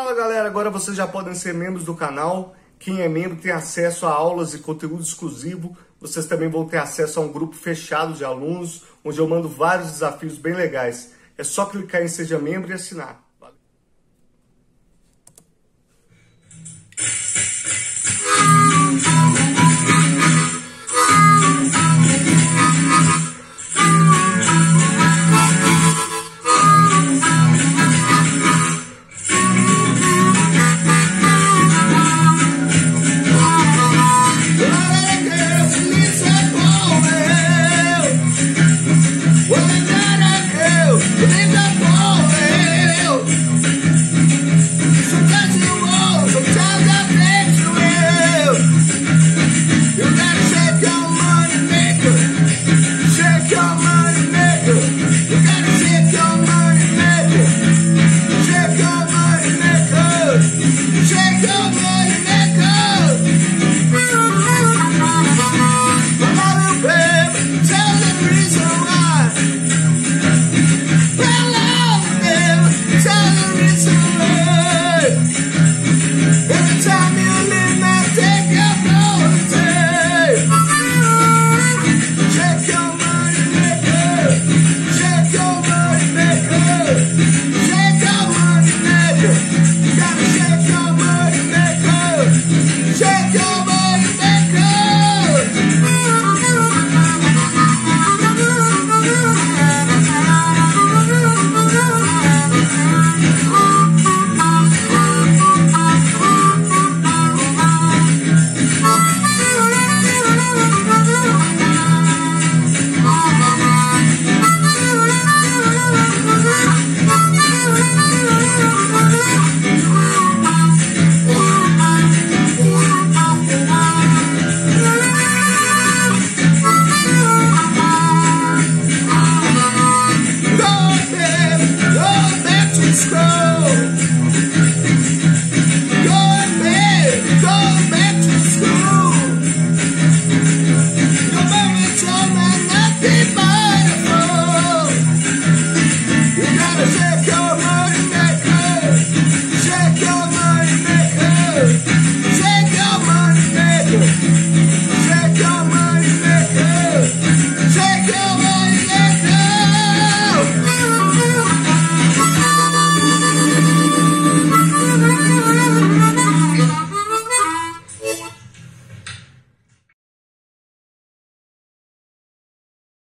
Fala galera, agora vocês já podem ser membros do canal. Quem é membro tem acesso a aulas e conteúdo exclusivo. Vocês também vão ter acesso a um grupo fechado de alunos, onde eu mando vários desafios bem legais. É só clicar em Seja Membro e assinar.